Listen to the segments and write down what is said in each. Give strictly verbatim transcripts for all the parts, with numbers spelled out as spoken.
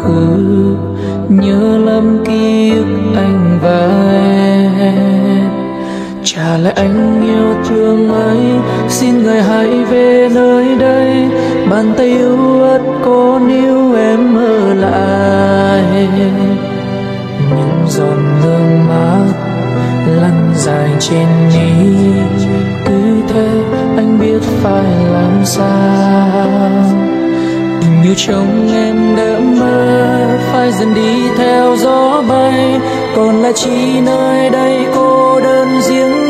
khứ, nhớ lắm ký ức anh và em. Trả lại anh yêu thương ấy, xin người hãy về nơi đây. Bàn tay yêu ớt có níu em ở lại. Những giọt nước mắt lăn dài trên mi, cứ thế anh biết phải làm sao. Tình yêu trong em đã mất, phải dần đi theo gió bay. Còn lại chỉ nơi đây cô đơn riêng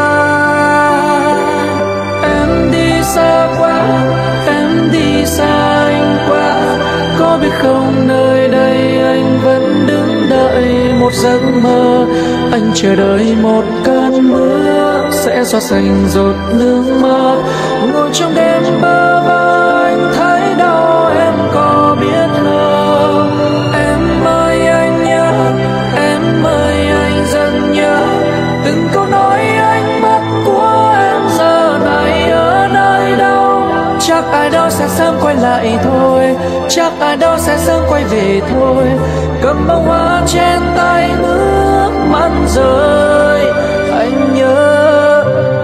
ai. Em đi xa quá, em đi xa anh quá. Có biết không nơi đây anh vẫn đứng đợi một giấc mơ. Anh chờ đợi một cơn mưa sẽ xóa sạch giọt nước mắt. Ngồi trong đêm bơ vơ anh thấy đau, em có biết không? Em ơi anh nhớ, em ơi anh dần nhớ. Từng câu nói anh mất của em giờ này ở nơi đâu? Chắc ai đó sẽ sớm quay lại thôi, chắc ai đó sẽ sớm quay về thôi. Cầm bông hoa trên tay nước mắt rơi, anh nhớ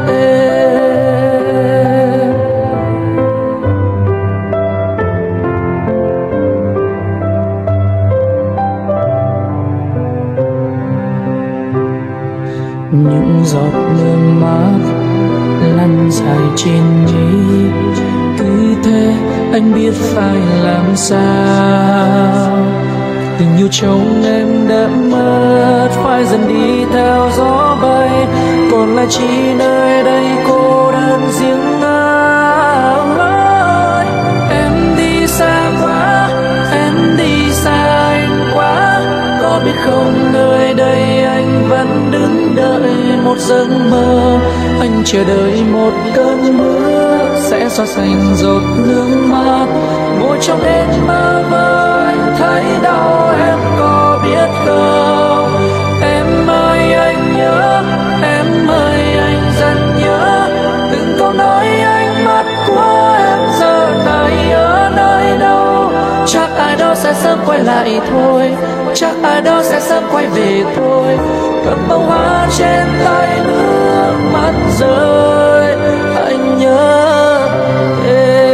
em. Những giọt nước mắt lăn dài trên mi, cứ thế anh biết phải làm sao. Tình yêu trong em đã mất, phải dần đi theo gió bay. Còn lại chỉ nơi đây cô đơn riêng ai. Em đi xa quá, em đi xa anh quá. Có biết không nơi đây anh vẫn đứng đợi một giấc mơ. Anh chờ đợi một cơn mưa sẽ xóa sạch giọt nước mắt. Ngồi trong đêm mơ vơ anh thấy đau, em có biết không? Em ơi anh nhớ, em ơi anh dần nhớ. Từng câu nói anh mất của em giờ này ở nơi đâu? Chắc ai đó sẽ sớm quay lại thôi, chắc ai đó sẽ sớm quay về thôi. Cầm bông hoa trên tay nước mắt rơi, anh nhớ em.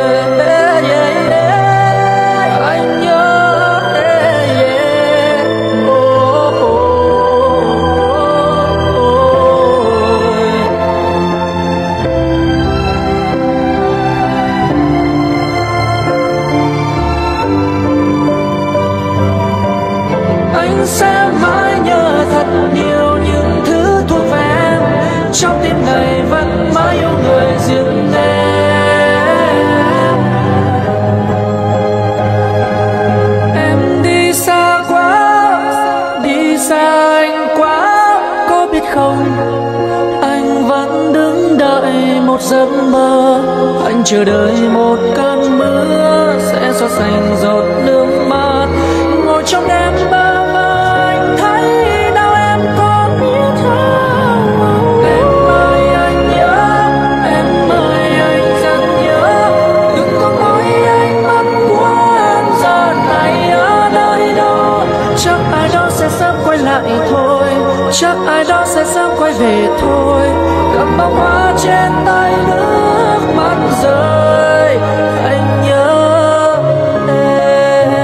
Sẽ mãi nhớ thật nhiều những thứ thuộc về em. Trong tim này vẫn mãi yêu người riêng em. Em đi xa quá, đi xa anh quá. Có biết không, anh vẫn đứng đợi một giấc mơ. Anh chờ đợi một cơn mưa sẽ xóa sạch giọt nước mắt. Ngồi trong đêm bơ thôi, chắc ai đó sẽ sớm quay về thôi. Cầm bông hoa trên tay nước mắt rơi, anh nhớ em.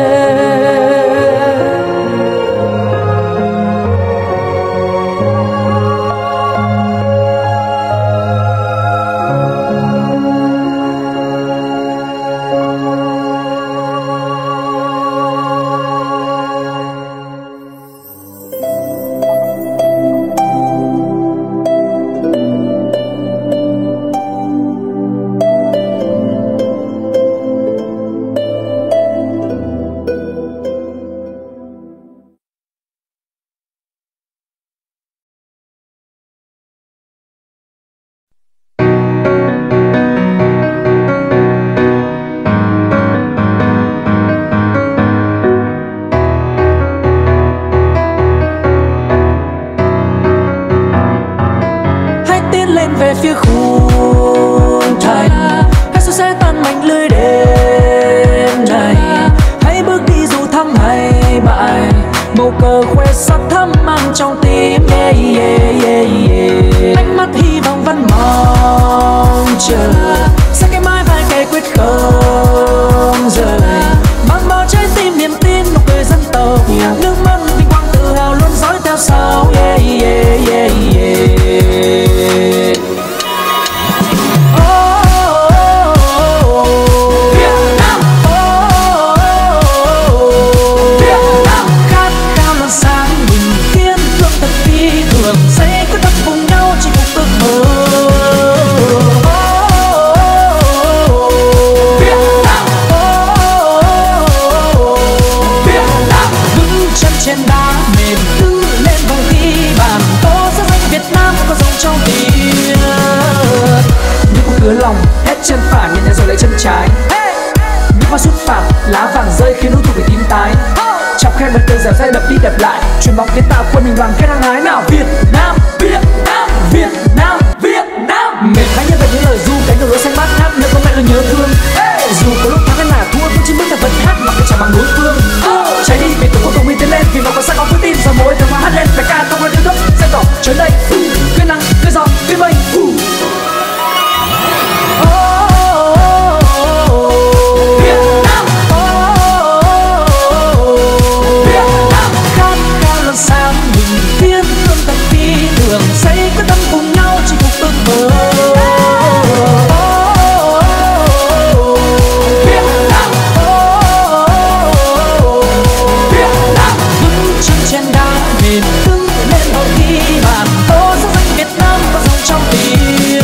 về phía khung thành, hãy xuống xe tan mảnh lưới đêm này, hãy bước đi dù thăng khen bật tường dẻo dai đập đi đập lại, chuyền bóng kiến tạo quân mình đoàn kết hăng hái nào. Việt Nam, Việt Nam, Việt Nam, Việt Nam. Mệt hãy nhớ về những lời ru cánh đồng lúa xanh bát ngát, nếu có mẹ luôn nhớ thương. Hey! Dù có lúc thắng hay là thua, vẫn chỉ biết là vẫn hát mà cái chẳng bằng đối phương. Oh! Cháy đi vì tổ quốc cùng mình tiến lên, vì nó có sắc có vững tin, giờ mỗi thằng hoa hát lên phải ca thông qua yêu nước, xanh đỏ trở đây. Cứ nắng, cứ gió, cứ mây. Xây quyết tâm cùng nhau chinh phục ước mơ. Việt Nam, Việt Nam, đứng trên trên đá mềm, đứng lên bao ghi bàn. Ô sắc xanh Việt Nam có dòng trong tim.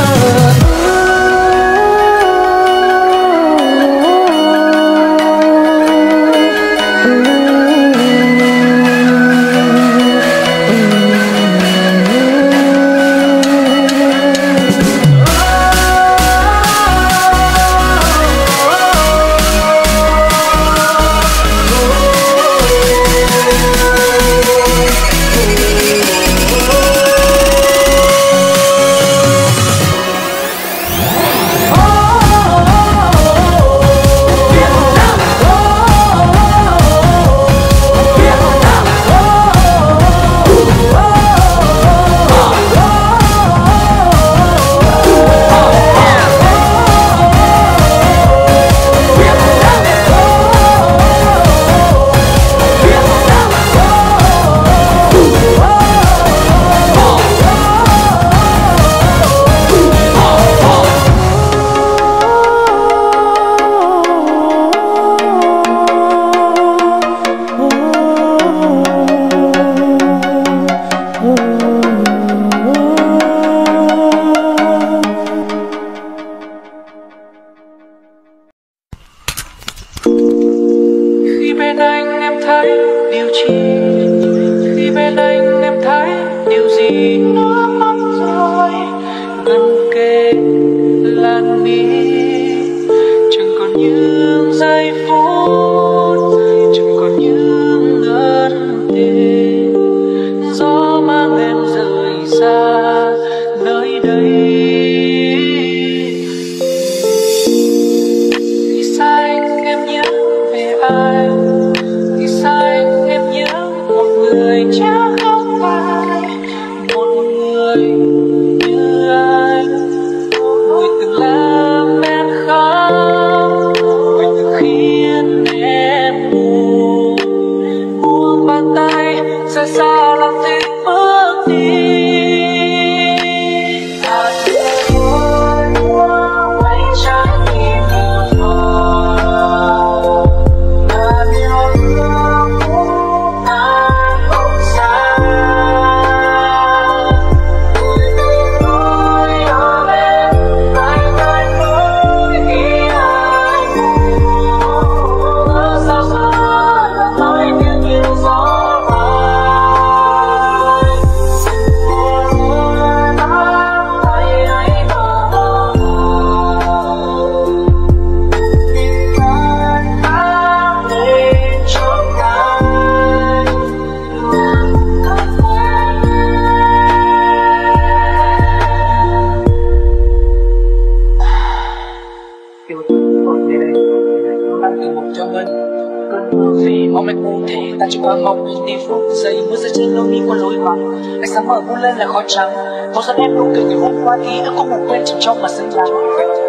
Khó trắng, màu sắc em không kể ngày hôm qua thì ước cũng ngủ quên chỉ trong mà xinh lắm.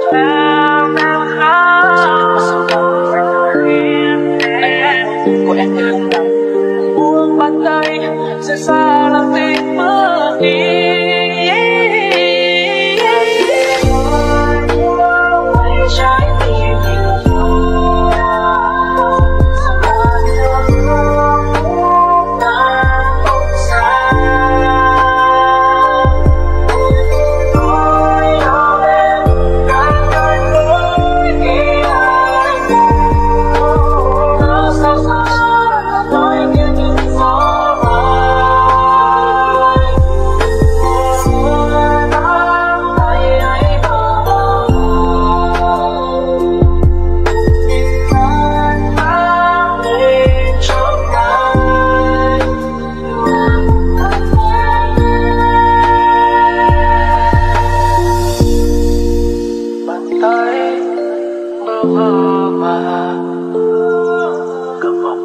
Em em khá, mà sao đâu khiến em của em ngày hôm nay buông bàn tay rời xa làm tim mất đi. Trái tim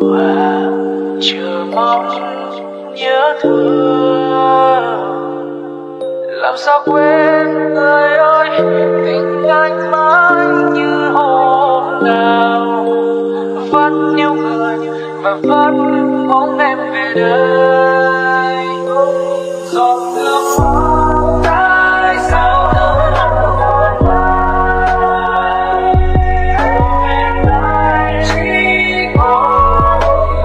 và chờ mong nhớ thương. Làm sao quên người ơi, tình anh mãi như hôm nào, vẫn yêu người và vẫn mong em về đây. Giọt nước mắt tại sao nỡ lòng buồn lại, em lại chỉ có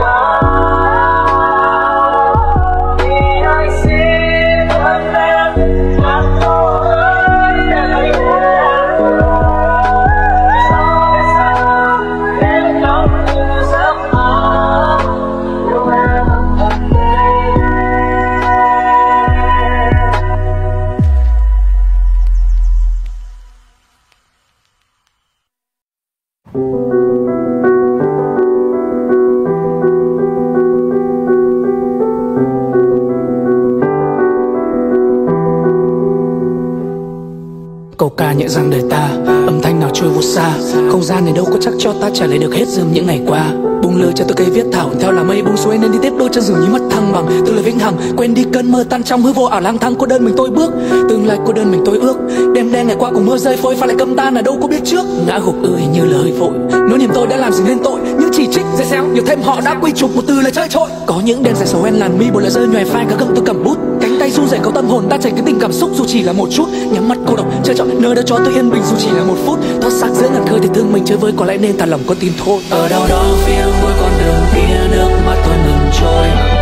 nhau. Vì anh xin ơn em mà thôi đời em, sao biết sao em không như giấc mơ yêu em thật đây. Câu ca nhẹ rằng đời ta, âm thanh nào trôi vô xa. Không gian này đâu có chắc cho ta trả lời được hết dườm những ngày qua. Buông lơi cho tôi cây viết thảo, theo là mây buông xuôi nên đi tiếp đôi chân dường như mất thăng bằng. Tôi là vĩnh hằng, quên đi cơn mơ tan trong hư vô ảo lang thang. Cô đơn mình tôi bước, tương lai cô đơn mình tôi ước. Đêm đen ngày qua cùng mưa rơi phôi pha lại câm tan là đâu có biết trước. Ngã gục ơi như lời vội, nỗi niềm tôi đã làm gì nên tội. Những chỉ trích dây xéo nhiều thêm họ đã quy chụp một từ là chơi trội. Có những đêm dài sầu en làn mi buồn là rơi nhòe phai cả gầm tôi cầm bút. Cánh tay run rẩy câu tâm hồn ta chảy cái tình cảm xúc dù chỉ là một chút. Nhắm mắt cô độc chơi chọn nơi đã cho tôi yên bình dù chỉ là một phút. Thoát xác giữa ngàn khơi thì thương mình chơi với có lẽ nên thả lòng con tim thôi. Ở đâu đó phía cuối con đường kia nước mắt tôi ngừng trôi.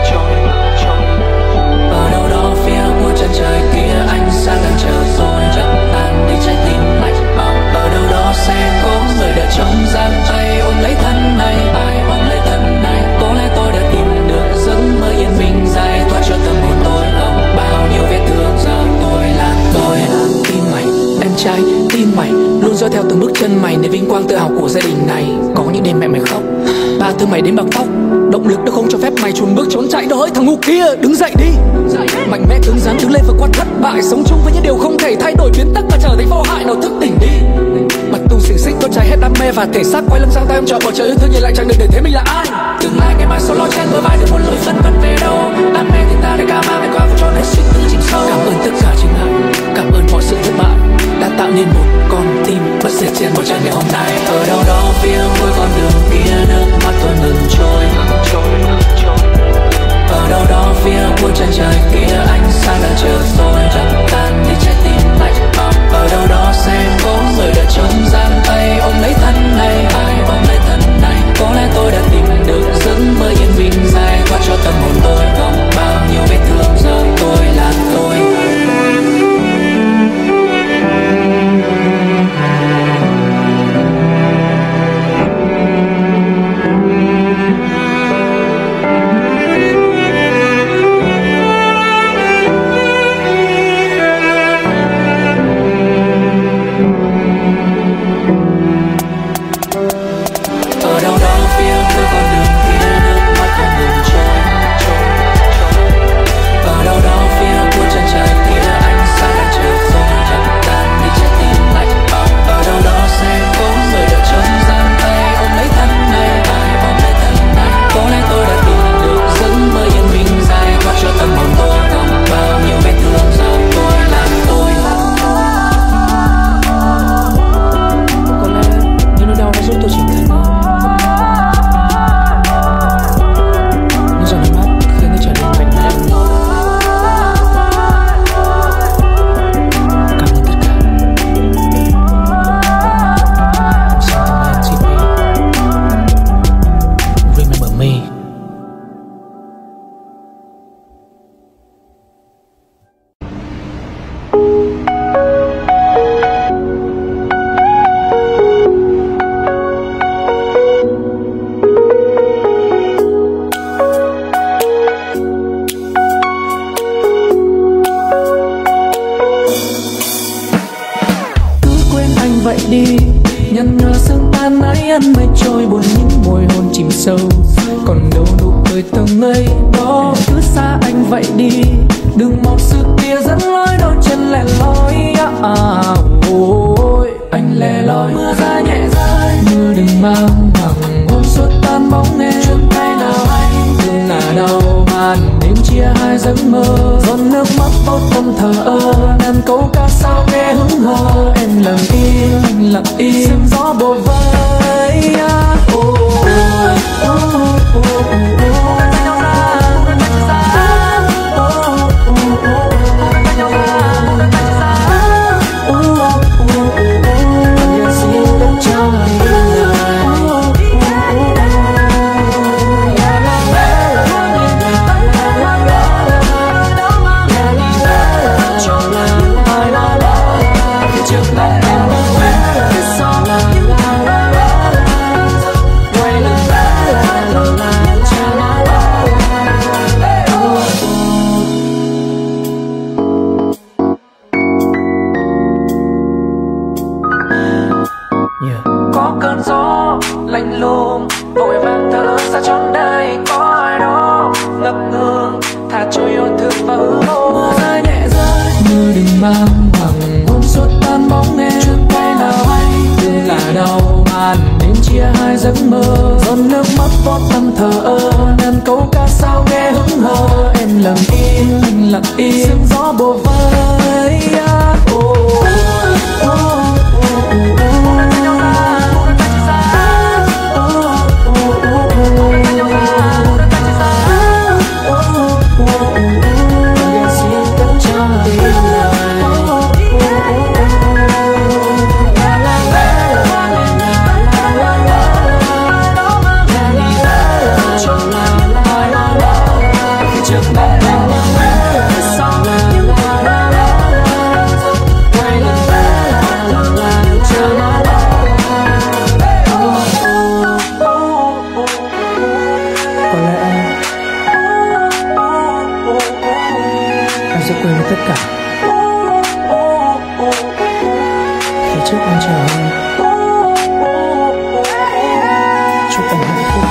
Ở đâu đó phía cuối chân trời kia ánh sáng đang chờ rồi dập tan đi trái tim lạnh bỏng. Ở đâu đó sẽ có người đợi trong giang tay ôm lấy thân này, ai ôm lấy thân này. Có lẽ tôi đã tìm được giấc mơ yên bình dài thoát cho tâm hồn tôi không bao nhiêu vết thương. Giờ tôi là tôi, tim mày em trai tim mày luôn dõi theo từng bước chân mày để vinh quang tự hào của gia đình này. Có những đêm mẹ mày khóc, ba thương mày đến bằng tóc. Động lực nó không cho phép mày chùn bước trốn chạy đó. Hỡi thằng ngu kia đứng dậy đi, mạnh mẽ cứng rắn đứng lên vượt qua thất bại. Sống chung với những điều không thể thay đổi, biến tất cả trở thành vô hại. Nào thức tỉnh đi, bật tung xiềng xích đốt cháy hết đam mê và thể xác. Quay lưng sang tay ông chọn bầu trời yêu thương nhìn lại chẳng được để thế mình là ai. Tương lai ngày mai sau lo chen bờ vai được một lối phân vân về đâu. Đam mê thì ta để ca mang ngày qua và cho hết suy tư chìm sâu. Cảm ơn tất cả chính hắn, cảm ơn mọi sự thất bại đã tạo nên một con tim bất diệt trên bầu trời ngày hôm nay. Ở đâu đó phía cuối con đường kia nước mắt tôi ngừng trôi. Ở đâu đó phía cuối chân trời kia ánh sáng đang chờ rồi dập tan đi trái tim lạnh bỏng. Ở đâu đó sẽ có người đợi trong giang tay ôm lấy thân này, ai ôm lấy thân này. Có lẽ tôi đã tìm được giấc mơ yên bình dài thoát cho tâm hồn tôi không bao nhiêu vết thương. Giờ tôi là tôi. đi, nhăn nhở sương tan ái ăn mây trôi, buồn những môi hôn chìm sâu, còn đâu nụ cười từng ngày đó. Cứ xa anh vậy đi, đừng mong sự kia dẫn lối đôi chân lẻ loi. À, à, ôi anh lẻ loi, mưa ra nhẹ rơi, mưa đừng mang hàng hôn suốt tan bóng em. giấc mơ, giọt nước mắt vô tâm thờ ơ, đàn câu ca sao nghe hững hờ. Em lặng im lặng im gió bồ vây. Oh, oh, oh, oh, oh, oh. Giấc mơ, giọt nước mắt vô tâm thờ ơ, đàn câu ca sao nghe hững hờ. Em lặng im lặng im gió bồ vây. Oh, oh, oh, oh, oh. Tất cả phía trước anh chờ em, chúc em hạnh phúc.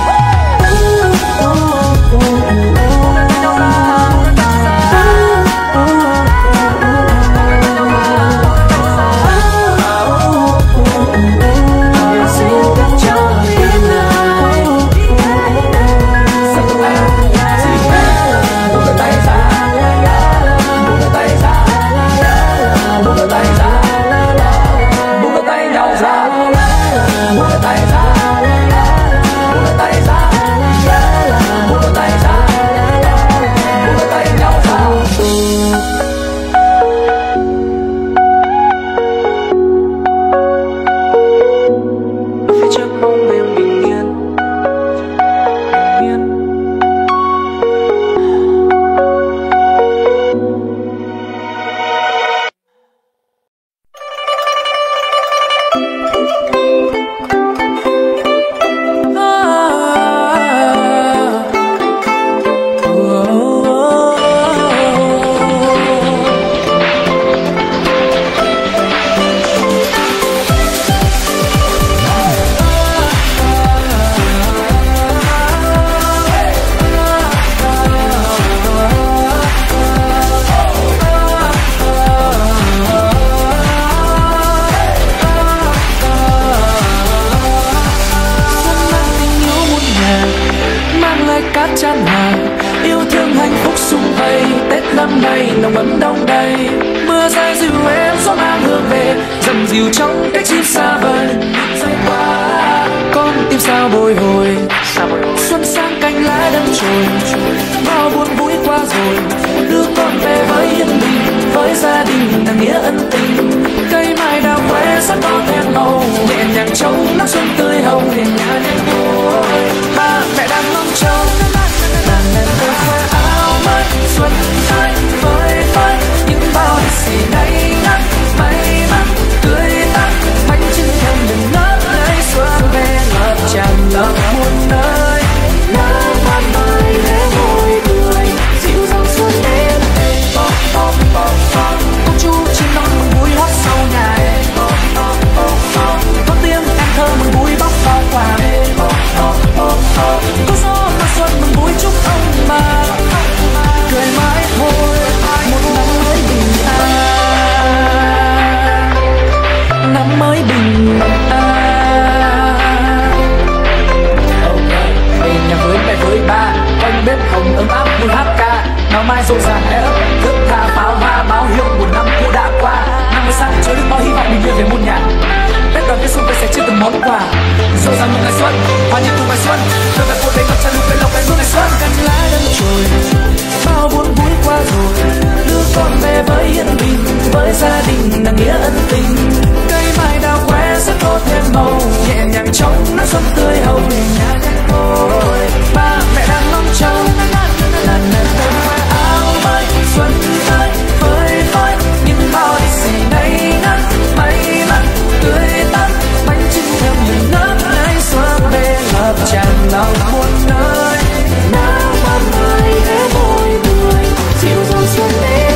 mai rộn ràng hé ấp thức tha pháo hoa báo hiệu một năm cũ đã qua. Năm mới sang chứa đựng bao hy vọng bình yên về muôn nhà. Tết đoàn kết xung vầy sẽ chia từng món quà. Rộn ràng một ngày xuân, hoa như cùng ngày xuân. Tôi về cuộc đời ngập tràn lục về lòng ngày xuân ngày xuân. Cánh lá đâm chồi, bao buồn vui qua rồi. Đưa con về với yên bình, với gia đình là nghĩa ân tình. Cây mai đào que sẽ có thêm màu, nhẹ nhàng trong nắng xuân tươi hồng. Nhà nhạc thôi, ba mẹ đang ngóng trông. Lần lần đêm khoe áo mới, xuân tới phơi phới những bao lì xì ngây ngất, may mắn tươi tắn, bánh trưng thơm nhường ngất ngây xuân về ngập tràn lòng muôn nơi. Nắng ban mai để môi người dịu dàng xuân đến.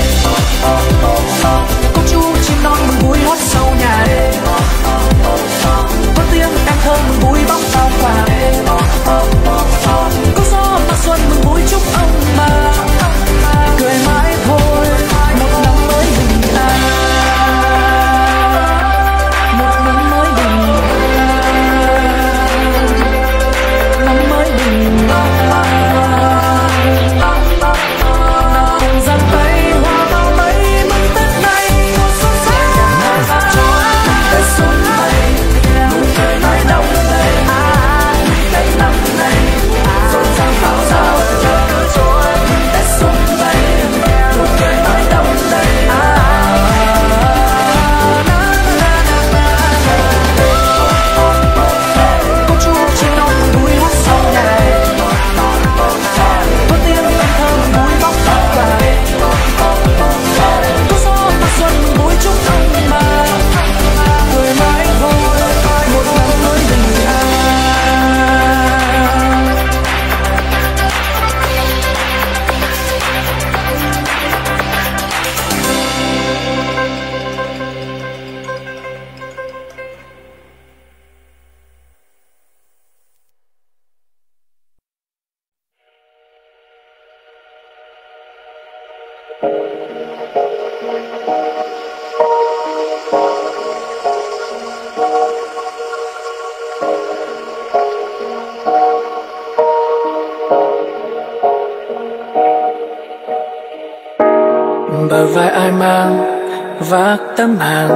Cô chú chim non mừng vui hót sau nhà đêm. Có tiếng em thơ mừng vui bóng pháo hoa. Có gió mát xuân mừng vui chúc ông bà cười mãi thôi. Một năm mới bình an, một năm mới bình an, năm mới bình an. Cùng giang tay hoa bao mấy mừng Tết này, một xuân sang cho Tết xuân này, nụ cười nói đông đầy. Tết năm nay rộn ràng pháo giao Tết xuân này, nụ cười nói đông đầy. Cô chú chim non vui hót sau nhà, có tiếng em thơ vui bóng pháo hoa. Có gió mát xuân vui chúc ông bà cười mãi thôi. Một năm mới bình an. Bờ vai ai mang vác tấm hàng,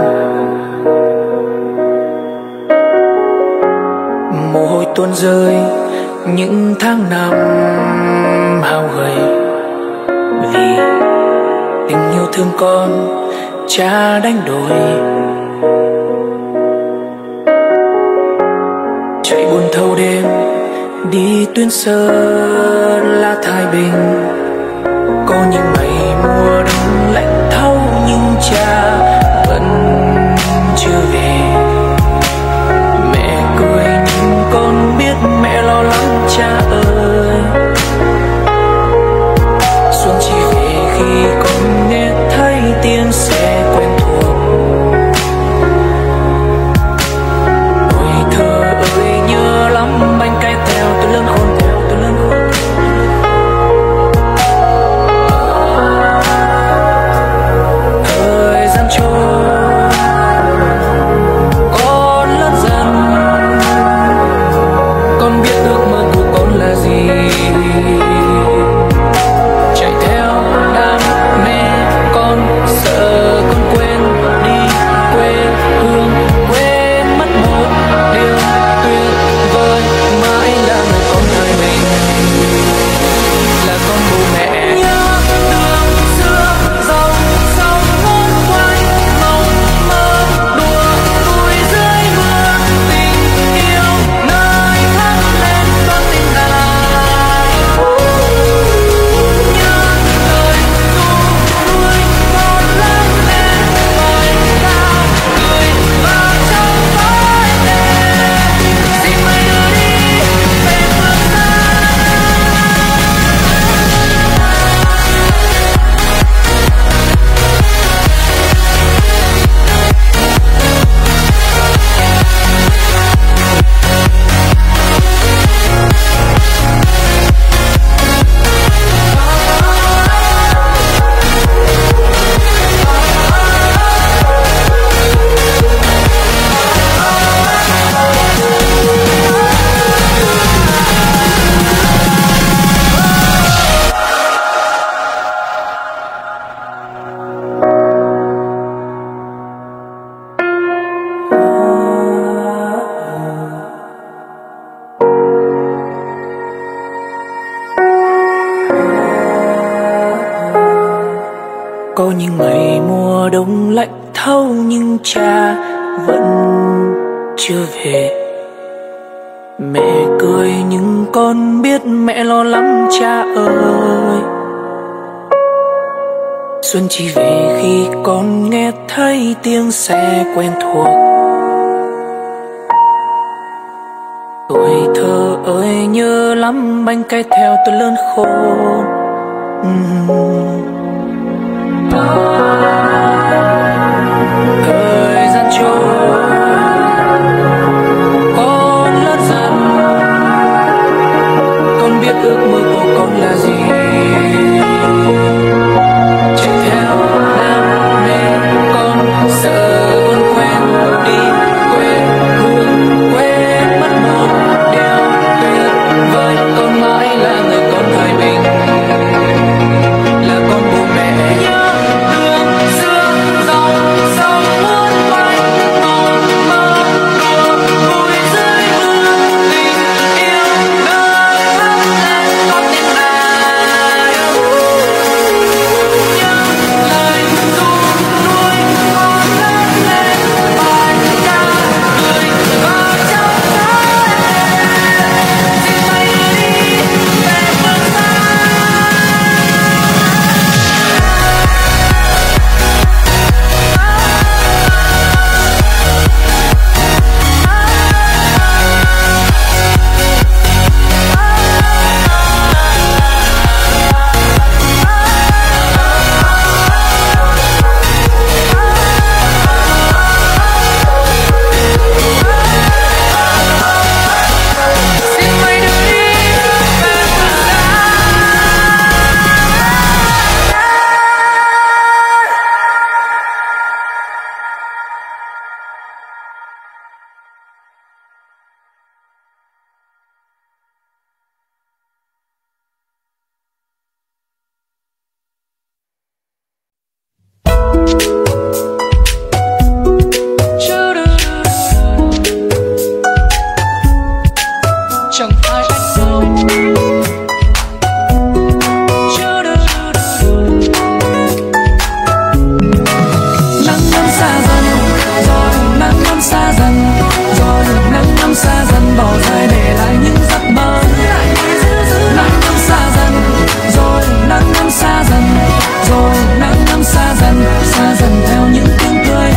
mồ hôi tuôn rơi những tháng năm hao gầy. Vì tình yêu thương con cha đánh đổi, chạy buồn thâu đêm đi tuyến sơn la Thái Bình. Có những ngày mùa đông lạnh thấu nhưng cha vẫn chưa về. Mẹ cười nhưng con biết mẹ lo lắng cha ơi. Xuân chỉ về khi con nghe thấy tiếng xe quen thuộc. Tuổi thơ ơi nhớ lắm bánh cay theo tôi lớn khôn theo tôi lớn khôn. Con biết ước mơ của con là Có những ngày mùa đông lạnh thâu nhưng cha vẫn chưa về. Mẹ cười nhưng con biết mẹ lo lắng cha ơi. Xuân chỉ về khi con nghe thấy tiếng xe quen thuộc. Tuổi thơ ơi nhớ lắm bánh cây theo tôi lớn khôn. uhm. Thời gian trôi con lớn dần, con biết ước mơ của con là gì. Chạy theo đam mê con sợ con quen đi, quên hương quên mất một điều tuyệt vời. Con mãi là người con thời bình, là con bố mẹ nhớ đường xưa dòng sông muôn quanh. Con mơ đùa vui dưới mưa, tình yêu nơi thắp lên con tim này. Những lời ru nuôi con lớn lên bài ca cười vào trong tay. Xin mây đi về phương xa. Xin mây đưa đi về phương xa. Chẳng ai anh đâu. Nắng năm xa dần rồi, nắng năm xa dần rồi, nắng năm xa dần bỏ dài để lại những giấc mơ. Nắng năm xa dần rồi, nắng năm xa dần rồi, nắng năm xa dần, xa dần theo những tiếng cười.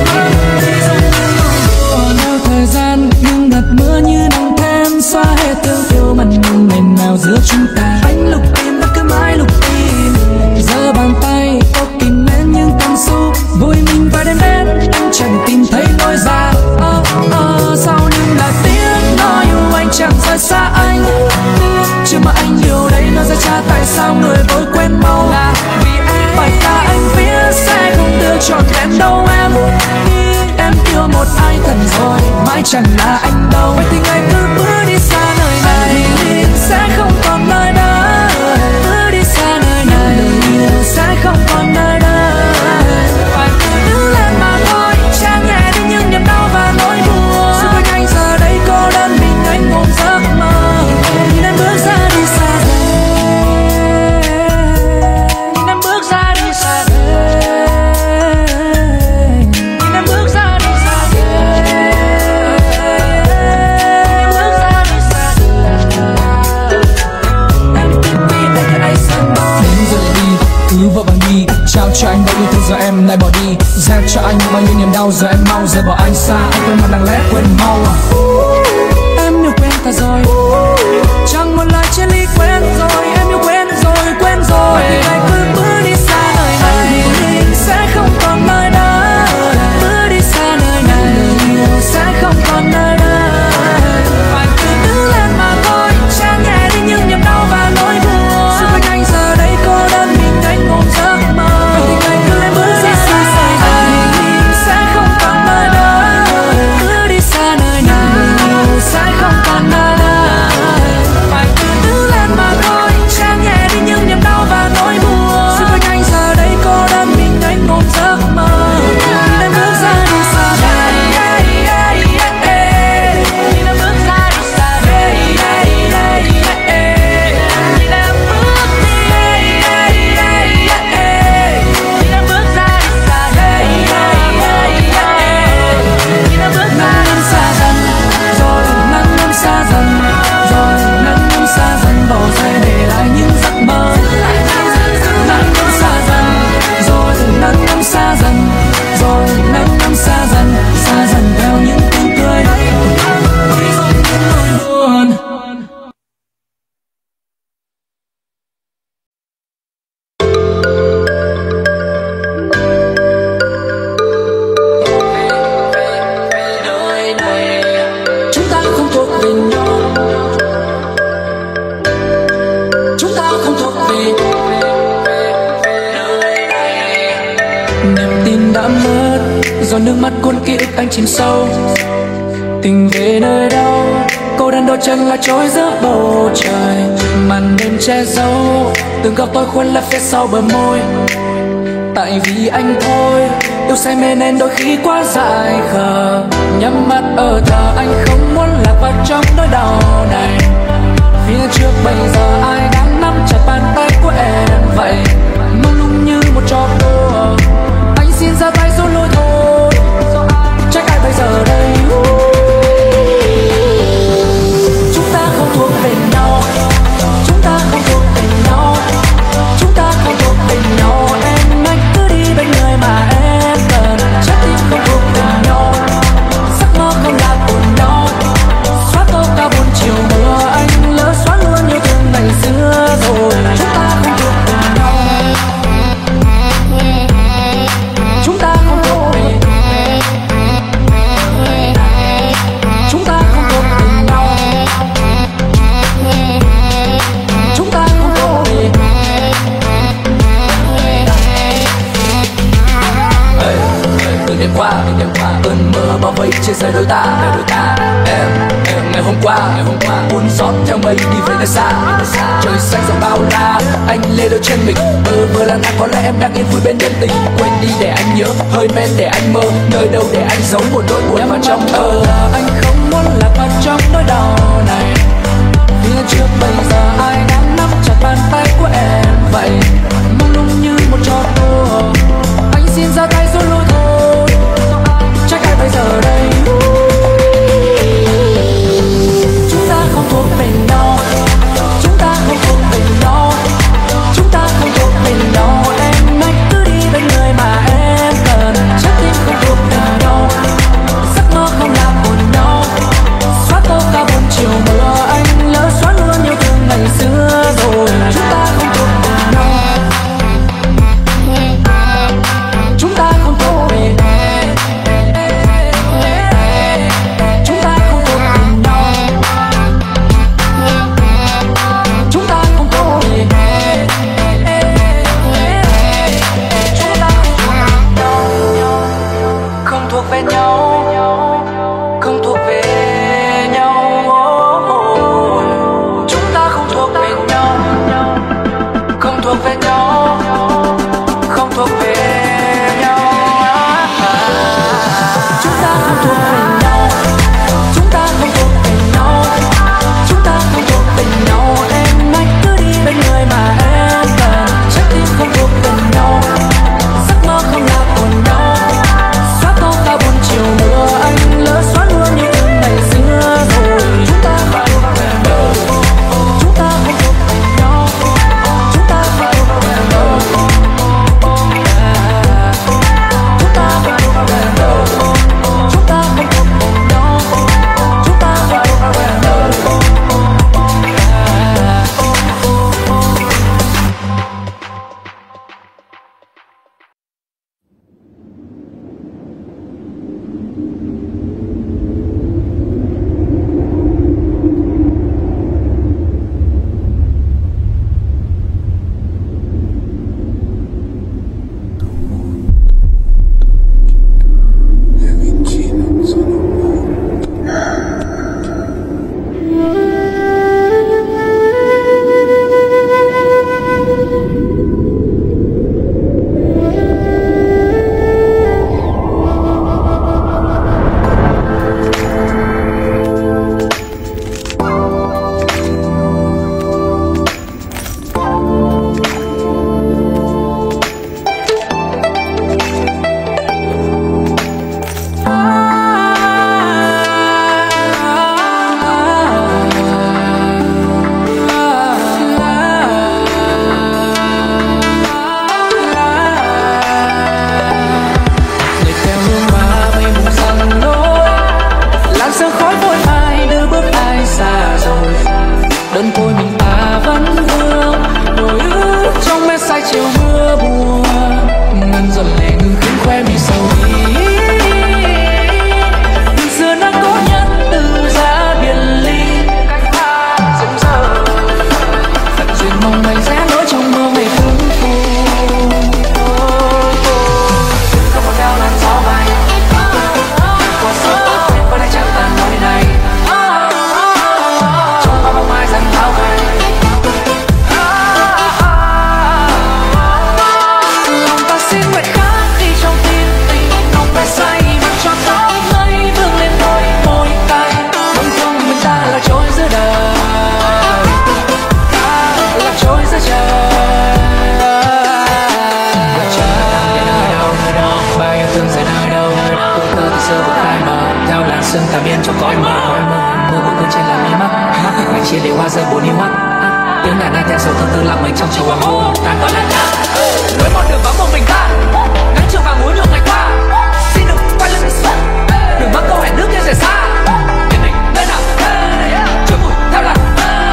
Theo thời gian nhưng đợt mưa như nắng thêm xóa hết thương yêu mặn nồng nền nào giữa chúng ta. Anh lục tìm đã cứ mãi lục tìm, giờ bàn tay có kìm nén những cảm xúc vui mình và đêm đến anh chẳng tìm thấy lối ra. Ờ, ờ, sau những lời tiếng nói yêu anh chẳng rời xa anh. Chưa mà anh yêu đấy nó ra cha tại sao người vội quên mau. Là vì em bài ca anh viết sẽ không đưa trọn vẹn đâu em. Em yêu một ai thật rồi mãi chẳng là anh đâu. Vậy thì ngày cứ bước đi xa nơi này sẽ không còn nơi đó. Bước đi xa nơi này đời yêu sẽ không còn nơi đó. Phải cứ đứng lên mà thôi, che nhẹ đi những niềm đau và nỗi buồn. Xung quanh anh giờ đây cô đơn mình anh ôm giấc mơ. Nhìn em bước ra đi xa dần, nhìn em bước ra đi xa dần, nhìn em bước ra đi xa dần, em bước ra đi xa dần. Em biết vì anh ai sân mơ. Đến giờ đi, cứ vội vàng đi, trao cho anh bao yêu thương giờ em lại bỏ đi. Gieo cho anh bao nhiêu niềm đau giờ em mau rời bỏ anh xa. Anh quên mà lặng lẽ quên mau. Em yêu quên ta rồi, chẳng một lời chia ly quên rồi. Em yêu quên rồi, quên rồi. Thì anh cứ bước đi xa nơi này sẽ không còn nơi đó. Bước đi xa nơi này yêu sẽ không còn nơi đó. Phải cứ đứng lên mà thôi, che nhẹ đi những niềm đau và nỗi buồn. Xung quanh anh giờ đây cô đơn mình anh ôm giấc mơ. Vậy thì anh cứ lên bước đi xa nơi này sẽ không còn nơi đó. Bước đi xa nơi này đã mất, giọt nước mắt cuốn ký ức anh chìm sâu. Tình về nơi đâu, cô đơn đôi chân là trôi giữa bầu trời. Màn đêm che giấu từng góc tôi khuôn lấp phía sau bờ môi. Tại vì anh thôi, yêu say mê nên đôi khi quá dại khờ. Nhắm mắt ở thờ, anh không muốn lạc vào trong nỗi đau này. Phía trước bây giờ ai đang nắm chặt bàn tay của em vậy? Mông lung như một trò đùa, anh xin ra tay rút lui thôi. Trách ai bây giờ đây? Chúng ta không thuộc về nhau, chúng ta không thuộc về nhau, chúng ta không thuộc về nhau. Em anh cứ đi bên người mà em cần, trái tim không thuộc về nhau, giấc mơ không là của nhau. Xóa tô cả buồn chiều mưa, anh lỡ xóa luôn yêu thương ngày xưa rồi. Chúng ta không thuộc về nhau, chúng ta không thuộc về, chúng ta không thuộc về nhau, chúng ta không thuộc về. Từ đêm qua, đêm qua cơn mơ bao vây trên rơi đôi ta, đôi ta. Em, em ngày hôm qua, ngày hôm qua cuốn gió theo mây đi về nơi xa, trời xanh rộng bao la, anh lê đôi chân mình. Bơ vơ lang thang có lẽ em đang yên vui bên đêm tình. Quên đi để anh nhớ, hơi men để anh mơ, nơi đâu để anh giấu một nỗi buồn vào trong thơ. Anh không muốn lạc vào trong nỗi đau này. Phía trước bây giờ ai đang nắm chặt bàn tay của em vậy? Mông lung như một trò đùa, anh xin ra tay rút lui thôi. Trách ai bây giờ đây? Chúng ta không thuộc về nhau, chúng ta không thuộc về nhau, chúng ta không thuộc về nhau. Em anh cứ đi bên người mà em cần, trái tim không thuộc về nhau, giấc mơ không là của nhau. Xóa tô cả buồn chiều mưa, anh lỡ xóa luôn yêu thương ngày xưa đàn anh theo sầu từ từ lặng mình trong chiều hoàng hôn. Ta có là ta lối một đường vắng một mình ta, nắng chiều vàng muốn nhuộm ngày qua. Xin đừng quay lưng xuống, đừng mắc câu hẹn nước kia rời xa. Yên định nơi nào trôi vùi theo làn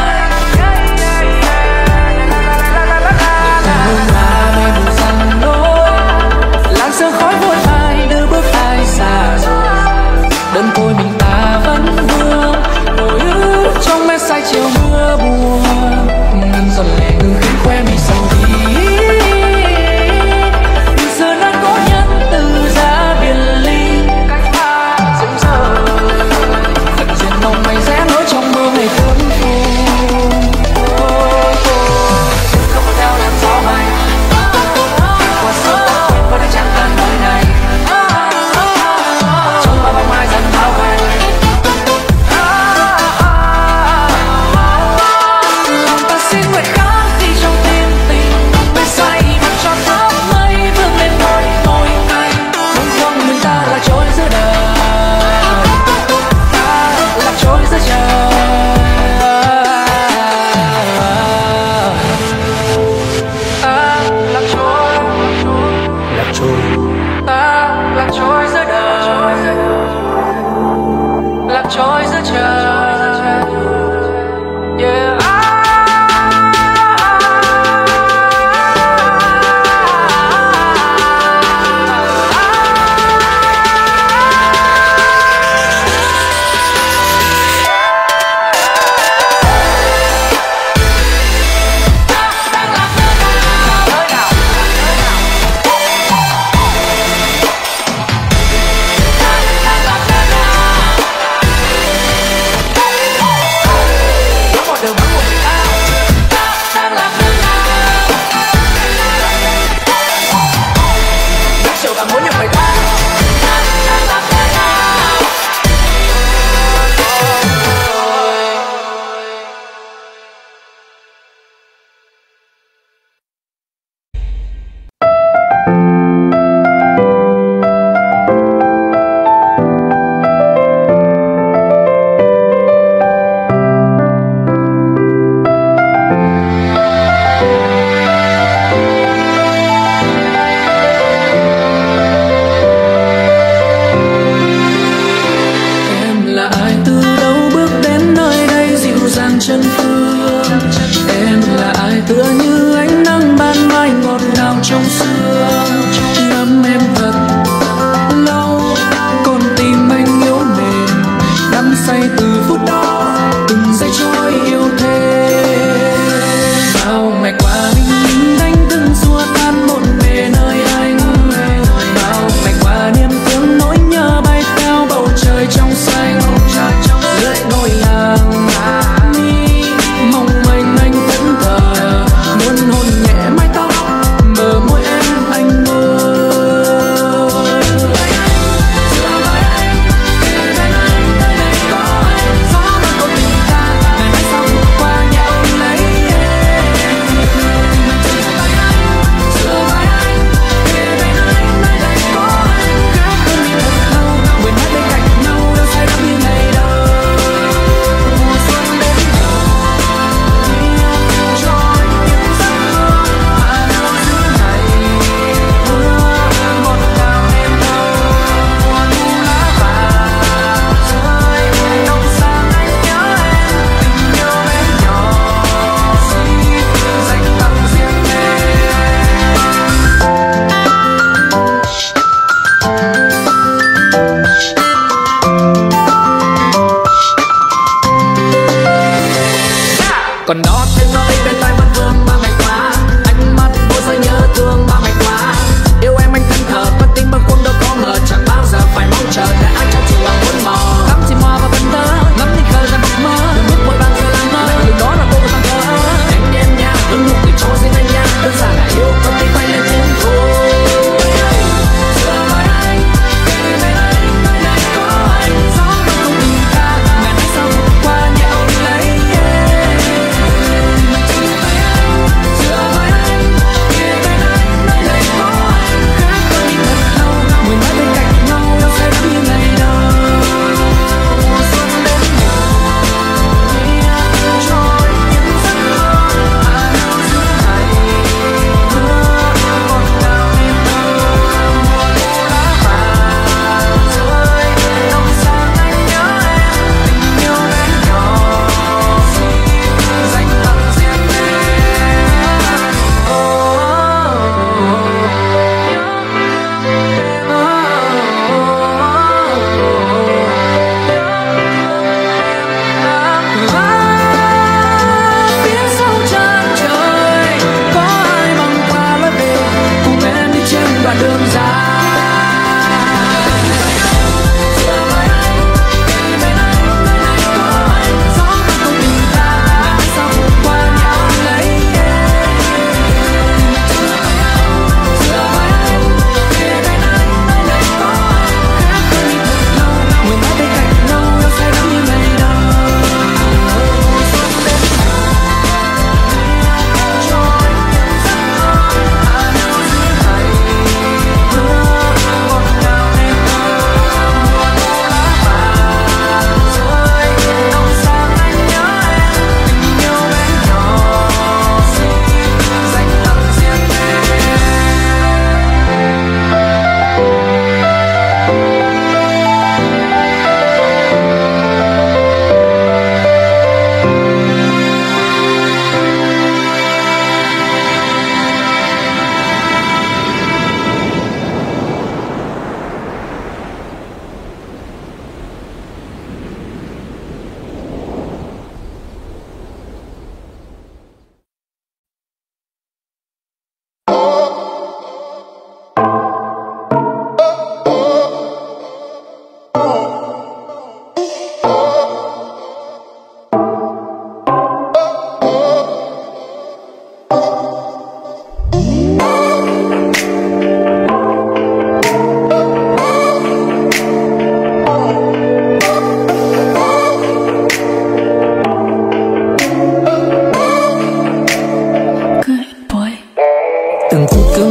làn sương khói vội ai đưa bước ai xa rồi. Đơn côi mình ta vẫn vương ngồi ước trong mê say chiều mưa buồn. Ngân giọt lệ ngừng khiến khoe mi sầu đi. Giờ đã có nhân từ ra biệt ly cách ta dững dờ. Phận duyên mong mày rẽ lối trong mơ ngày thương phù. Không có theo đàn gió bay qua sông có thể chẳng cần nơi này. Trong bao bóng mai dần bao vây lòng ta xin nguyện khắc đi trong tim tình mê say mặc cho tóc mây vương lên đôi môi anh. Không không mình ta là trôi giữa đời, ta là trôi giữa trời. Ta là trôi, là trôi, ta là trôi giữa đời, là trôi giữa trời. Yeah. Muốn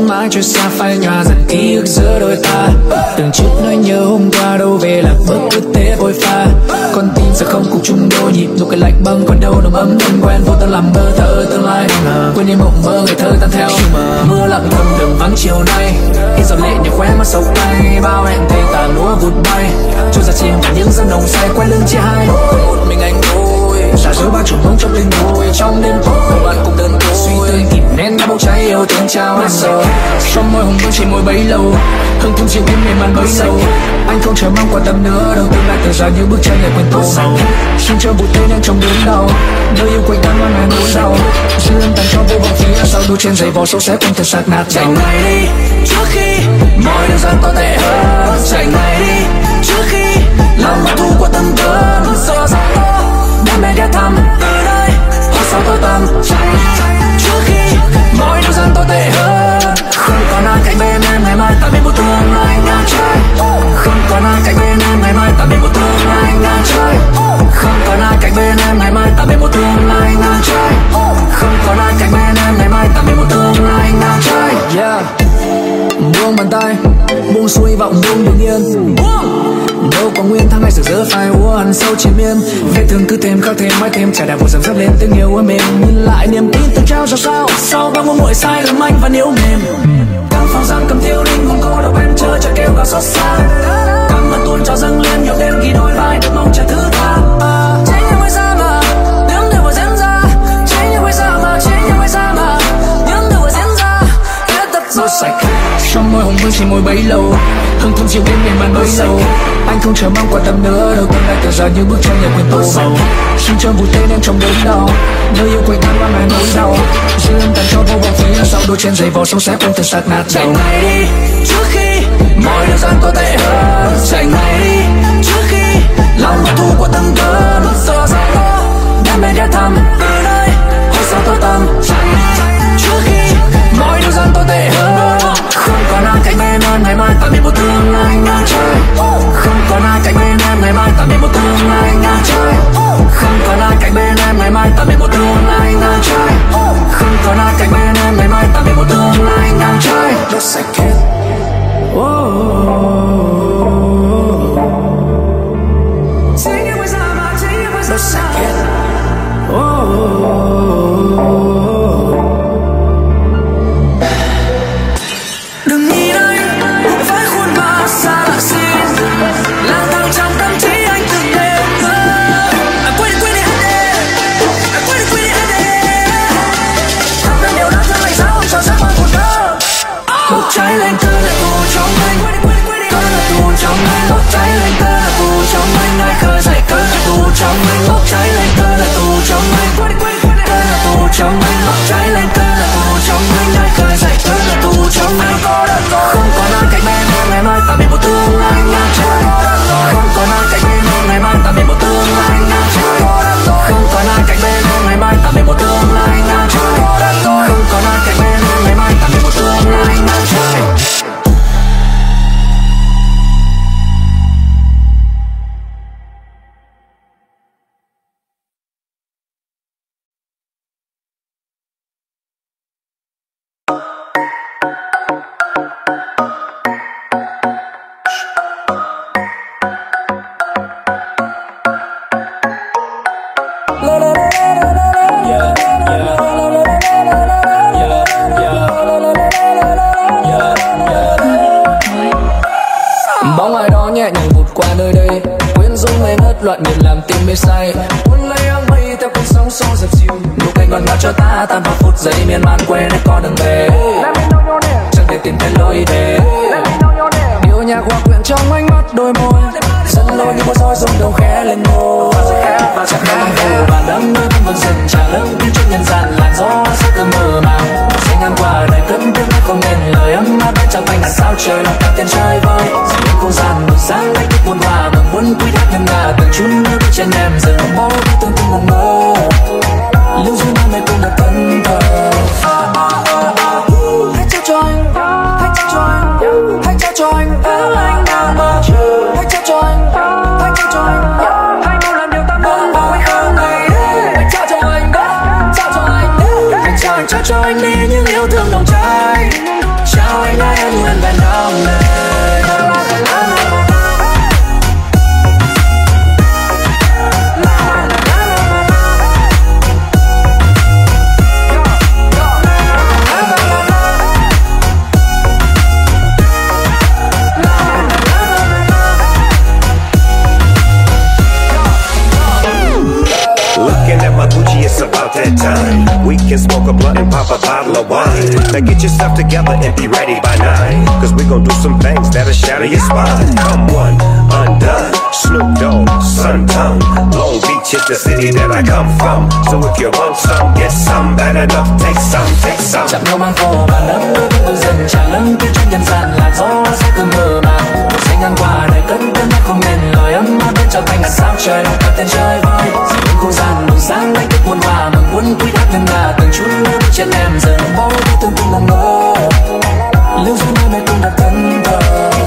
tháng mãi trôi xa phai nhòa dần ký ức giữa đôi ta. Từng chút nỗi nhớ hôm qua đâu về là bước cứ thế vội pha. Con tim sẽ không cùng chung đôi nhịp, nụ cười lạnh băng còn đâu nồng ấm thân quen vô tâm làm mơ thơ tương lai đừng ngờ quên đi mộng mơ ngày thơ tan theo mưa lặng thầm đường vắng chiều nay. Ít giọt lệ nhẹ khóe mắt sầu cay, bao hẹn thề tàn lúa vụt bay trôi ra chìm vào những giấc nồng say quay lưng chia hai. Một mình anh thôi giả dối bao trùng mông trong linh hồn trong đêm tối không bạn cùng đơn côi suy tư kịp nên đã bốc cháy yêu thương trao hết rồi. Trong môi hồng vẫn chỉ môi bấy lâu hương thơm chiều em mềm màn bấy sâu. Anh không chờ mong quan tâm nữa đâu tương lai từ giờ những bước chân để quên tô màu xin cho bụi tên đang trong đớn đau nơi yêu quanh đang mang ngày nỗi đau dư âm tàn cho vô vọng phía sau đôi trên giày vò sâu xé quanh thật sạc nát chạy ngay đi trước khi mọi điều gian tồi tệ hơn. Chạy ngay đi trước khi lòng mà thu qua từng cơn do gió to đam mê ghé thăm từ đây hoa sau tối tăm. Chạy trước khi mọi điều gian tồi tệ hơn. Không còn ai cạnh bên em ngày mai ta biết một tương lai ngang trời. Không còn ai cạnh bên em ngày mai ta biết một tương lai ngang trời. Không còn ai cạnh bên em ngày mai ta biết một tương lai ngang trời. Không còn ai cạnh bên em ngày mai ta biết một tương lai ngang trời. Yeah. Buông bàn tay, buông xuôi vọng buông bình yên. Đâu có nguyên tháng ngày sự dỡ phai úa hằn sâu trên miên. Vết thương cứ thêm khắc thêm mãi thêm trải đạp một dần dấp lên tiếng yêu em mềm. Nhìn lại niềm tin từng trao ra sao sau bao muội sai lầm anh vẫn yếu mềm. Căn phòng giam cầm thiếu đinh không cô độc em chờ chờ kêu gào xót xa. Cảm ơn tuôn trào dâng lên nhiều đêm khi đôi vai được mong chờ thứ tha. Cháy như mây xa mà tiếng đều vừa diễn ra. Cháy như mây xa mà cháy như mây xa mà tiếng đều vừa diễn ra. Hết tất rốt sạch trong môi hồng vẫn chỉ môi bấy lâu hương thơm chiều đêm mềm màn bấy sâu. Anh không chờ mong quan tâm nữa đâu tương lai từ giờ những bước chân để quên tô màu xin cho bụi tên em trong đớn đau nơi yêu quanh đang mang ngày nỗi đau dư âm tàn cho vô vọng phía sau đôi trên giày vò sâu xé quanh thật sạc nát. Chạy ngay đi trước khi mọi điều gian tồi tệ hơn. Chạy ngay đi trước khi lòng mà thu qua từng cơn do gió to đam mê ghé thăm từ đây hoa sau tối tăm. Chạy trước khi mọi điều gian tồi tệ hơn. Không còn ai cạnh bên em ngày mai ta biết một tương lai ngang trời. Không còn ai cạnh bên em ngày mai ta biết một tương lai ngang trời. Không còn ai cạnh bên em ngày mai ta biết một tương lai ngang trời. Không còn ai cạnh bên em ngày mai ta biết một tương lai ngang trời. Đốt sạch hết. Đốt sạch hết. Đừng nhìn anh với khuôn mặt xa lạ xin lang thang trong tâm trí anh từng đêm. Quên đi quên đi hết đi, quên đi quên đi hết đi. Thằng em điều đó cho anh sao cho giấc mơ của tớ. Bốc cháy lên cơn là tù trong anh, cơn là tù trong anh. Bốc cháy lên cơn là tù trong anh, ai khơi dậy cơn là tù trong anh. Bốc cháy lên cơn là tù trong anh, cơn là tù trong anh. Bốc cháy lên cơn là tù trong anh, ai khơi dậy cơn là tù trong anh. Không còn ai cạnh bên em ngày mai ta biết một tương lai ngang trời. Không còn ai cạnh bên em ngày mai ta biết một tương lai ngang trời. Không còn ai cạnh bên em ngày mai ta biết một tương lai ngang trời. Không còn ai cạnh bên em ngày mai ta biết một tương lai ngang trời. Bóng ai đó nhẹ nhàng vụt qua nơi đây, quyến rũ ngây ngất loạn nhịp làm tim mê say. Cuốn lấy áng mây theo cơn sóng xô dập dìu, nụ cười ngọt ngào cho ta tan vào phút giây miên man quên hết con đường về. Chẳng thể tìm thấy lối về. Điệu nhạc hòa quyện trong ánh mắt đôi môi, dẫn lối như bối rối rung đầu khẽ lên ngô. Chẳng có bằng hồ và đắm mê vẫn vẫn dần tràn lớn tiếng trên nhân gian làn gió sắc cứ mơ màng. Sẽ ngang qua đời cất tiếng hát không nên lời ấm áp bên trong tay ngàn sao trời lòng ta tiền chơi vơi. Dòng những không gian một sáng đánh thức buồn hòa mừng muốn quý hát ngân nga từng chút nước trên em dừng không bỏ đi tương tư ngủ mơ. Lưu duyên em mê cũng được thân thờ. Hãy trao cho anh, hãy trao cho anh, hãy trao cho anh thứ anh đang mơ. Hãy trao cho anh, hãy trao cho anh, hãy mau làm điều ta muốn vào hay không này. Hãy trao cho anh, trao cho anh, hãy trao anh, trao cho anh đi những yêu thương nồng cháy. Chào anh ơi anh nguyện vẹn đam mê. It's about that time. We can smoke a blunt and pop a bottle of wine. Now get yourself together and be ready by nine. Cause we gon' do some things that'll shatter your spine. Come one, undone. Snoop Dogg, Sun Tongue. Long Beach is the city that I come from. So if you want some, get some. Bad enough, take some, take some. Chạm nhau mang phố và nắng mưa cứ từ dần tràn lưng cứ trên nhân gian là gió sẽ cứ mơ màng. Một giây ngang qua đời cất tiếng mắt không nên lời ấm áp bên trở thành ngàn sao trời lòng cả tên trời vơi. Dịu những không gian buổi sáng đánh thức muôn hòa mừng muốn quý đáp thêm ngà từng chút nước trên em giờ lòng bao đi từng từng ngẩn ngơ. Lưu duyên nơi mẹ cũng đặt thân thờ.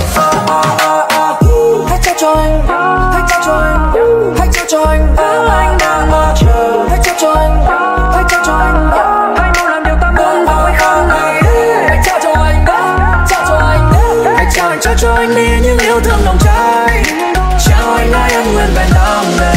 Hãy trao cho anh, hãy trao cho anh, hãy trao cho anh thứ anh đang mơ chờ. Hãy trao cho anh, hãy trao cho anh, hãy mau làm điều ta muốn vào hay không này. Hãy trao cho anh, trao cho anh, hãy trao anh, trao cho anh đi những yêu thương nồng cháy. Chào anh ơi anh nguyện vẹn đam mê.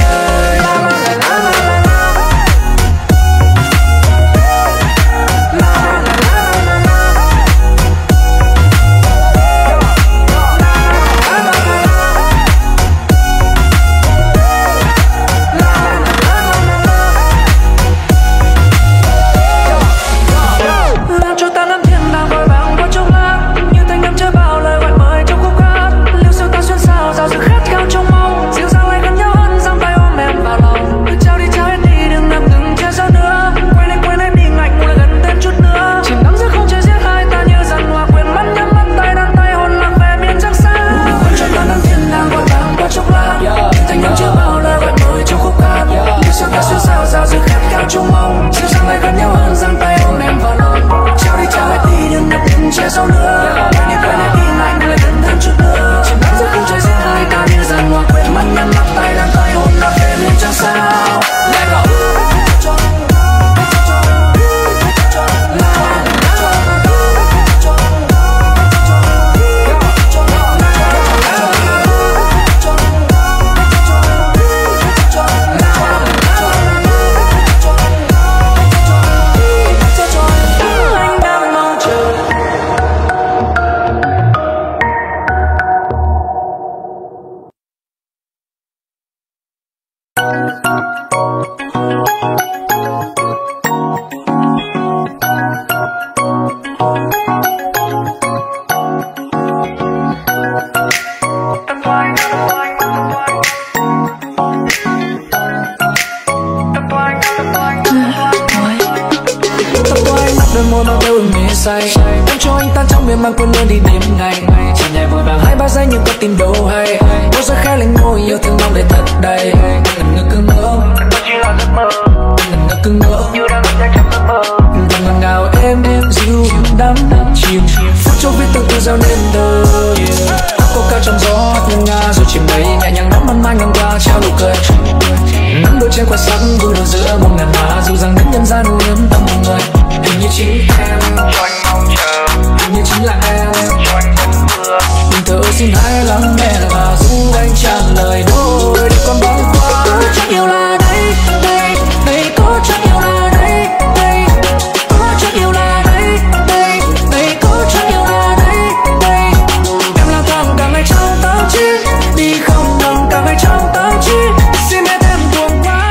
Em cho anh tan trong miền mang quên luôn đi đêm ngày. Chỉ nhảy vội vàng hai ba giây nhưng có tìm đâu hay. Một giây khẽ lên môi yêu thương mong để thật đầy. Ngần ngừ cứ ngỡ, chỉ là giấc mơ. Ngần ngừ cứ ngỡ, như đang nằm trong giấc mơ. Từng ngần ngào êm êm dịu đắm chìm. Phút cho viết từng từ gieo nên đời. Cô ca trong gió ngân nga rồi chìm đầy nhẹ nhàng nắm ăn mai ngang qua trao nụ cười. Nắng đôi trên quạt sắc vui đôi giữa một ngàn má dù rằng đến nhân gian hiếm tâm một người. Hình như chính em cho anh mong chờ, hình như chính là em cho anh vẫn mưa. Đừng thở xin hãy lắng nghe và giúp anh trả lời đôi để con bóng qua. Có chắc yêu là đây, đây, đây có chắc yêu là đây, đây có chắc yêu là đây, đây, đây có chắc yêu là đây, đây. Em lang thang cả ngày trong tâm trí, đi không ngừng cả ngày trong tâm trí. Xin hãy thêm cuồng quá.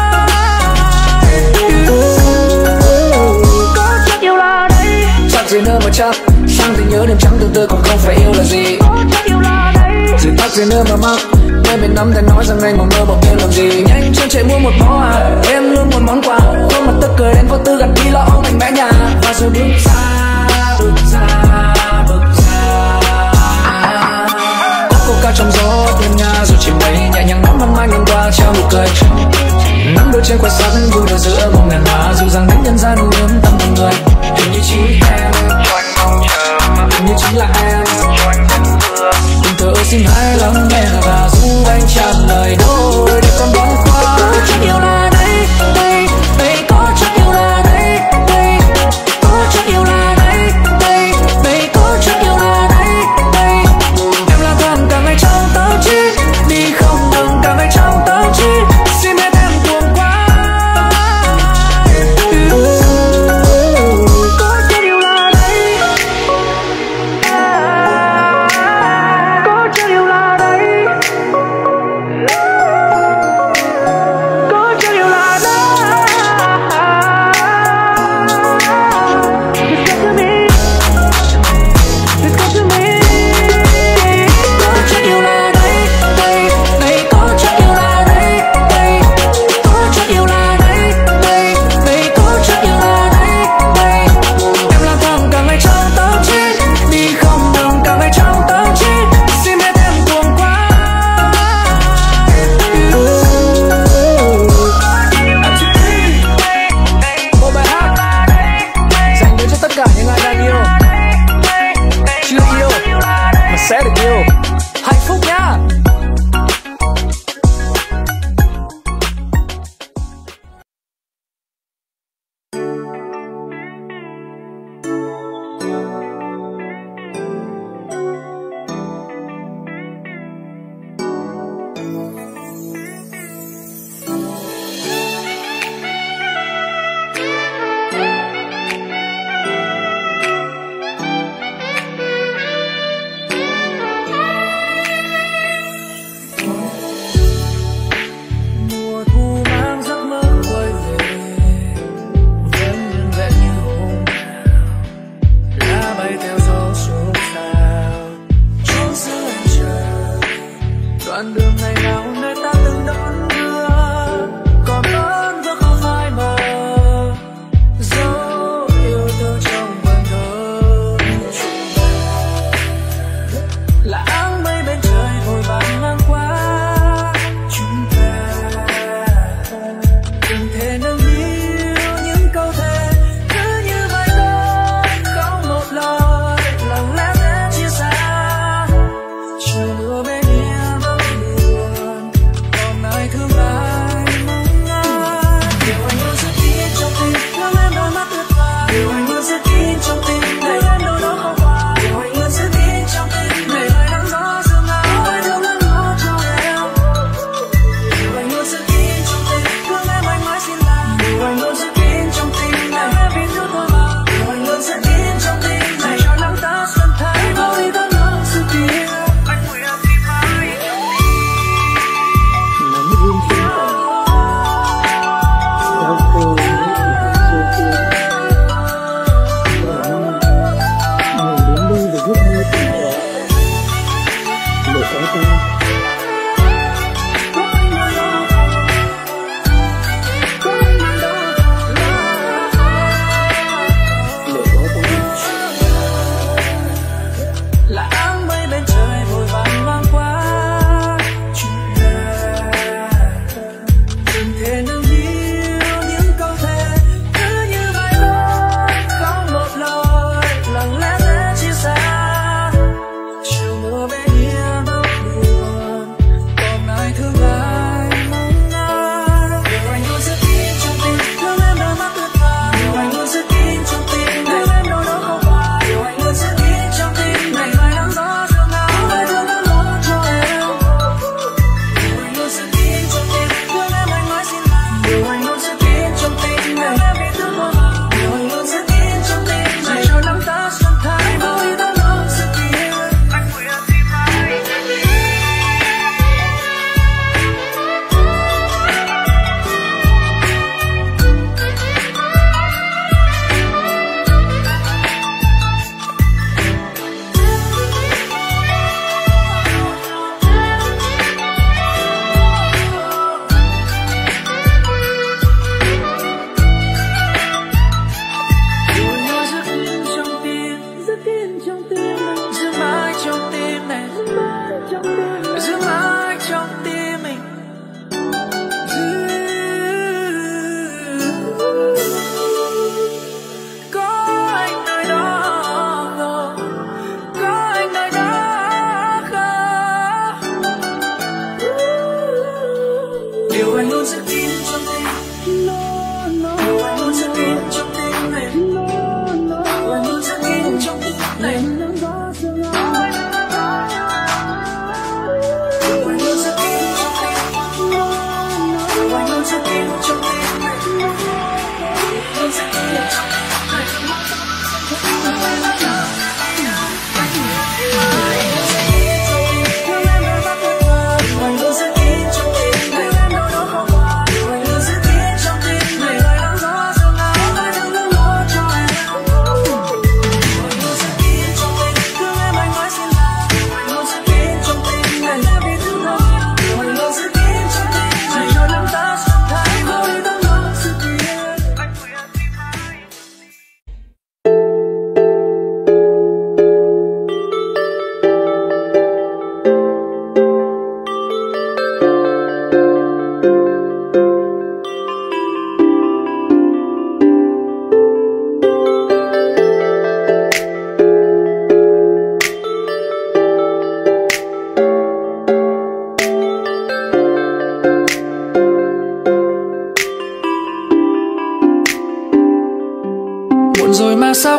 Chắc gì nữa mà chắc sang tình nhớ đêm trắng từ từ còn không phải yêu là gì. Chỉ tắt gì nữa mà mắc nơi mình nắm tay nói rằng anh còn mơ bỗng nhiên làm gì. Nhanh chân chạy mua một món à em luôn một món quà. Khuôn mặt tức cười đến vô tư gặt đi lo âu mạnh mẽ nhà. Và rồi bước ra bước ra bước ra. Có cô ca trong gió đêm nga rồi chìm đầy nhẹ nhàng nắm ăn mai ngang qua trao nụ cười. Nắng đôi trên quạt sắt vui đôi giữa một ngàn má dù rằng đến nhân gian hiếm tâm một người. Hình như chính em cho anh mong chờ, hình như chính là em cho anh vẫn mưa. Đừng thở xin hãy lắng nghe và giúp anh trả lời đôi để con bóng qua. Có chắc yêu là đây, đây, đây có chắc yêu là đây, đây có chắc yêu là đây, đây, đây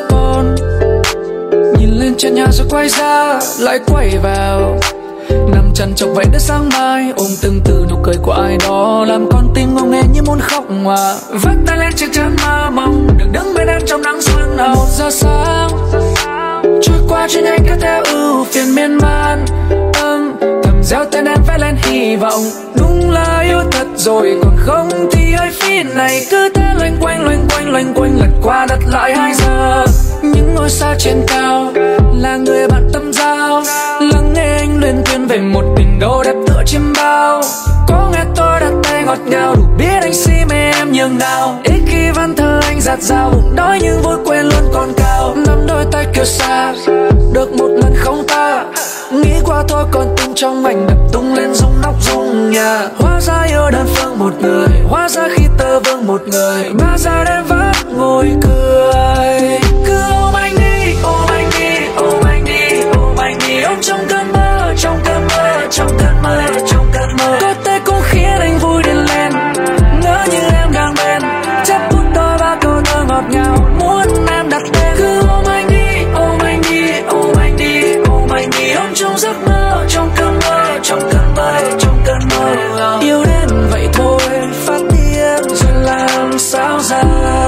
con. Nhìn lên trên nhà rồi quay ra lại quay vào, nằm chăn chọc vậy đến sáng mai, ôm từng từ nụ cười của ai đó làm con tim ngông nghê như muốn khóc mà. Vắt tay lên chiếc chăn mơ mộng, đừng đứng bên em trong nắng sương nào. Một giờ sáng trôi qua trên anh cứ theo ưu phiền miên man, âm thầm gieo tên em vẽ lên hy vọng. Đúng là yêu thật rồi, còn không thì hơi phí này cứ thế loanh quanh loanh quanh loanh quanh lật qua đặt lại hai giờ. Những ngôi sao trên cao là người bạn tâm giao, lắng nghe anh luyên thuyên về một tình đâu đẹp tựa chim bao. Có nghe tôi đặt tay ngọt ngào, đủ biết anh si mê em nhường nào. Ít khi văn thơ anh giạt dao, bụng đói nhưng vui quên luôn còn cao. Nắm đôi tay kêu xa, được một lần không ta. Nghĩ qua thôi còn tim trong anh đập tung lên rung nóc rung nhà. Hóa ra yêu đơn phương một người, hóa ra khi tơ vương một người, mà giờ đêm vắt ngồi cười. Cứ ôm anh đi, ôm anh đi, ôm anh đi, ôm anh đi, ôm trong cơn mơ, trong cơn mơ, trong cơn mơ, trong cơn mơ. Có thể cũng khiến anh vui điên lên, ngỡ như em đang bên, chép bút đôi ba câu thơ ngọt ngào, muốn em đặt tên. Cứ ôm anh đi, ôm anh đi, ôm anh đi, ôm anh đi, ôm trong giấc mơ, trong cơn mơ, trong cơn mơ, trong cơn mơ. Yêu đến vậy thôi, phát điên rồi làm sao ra.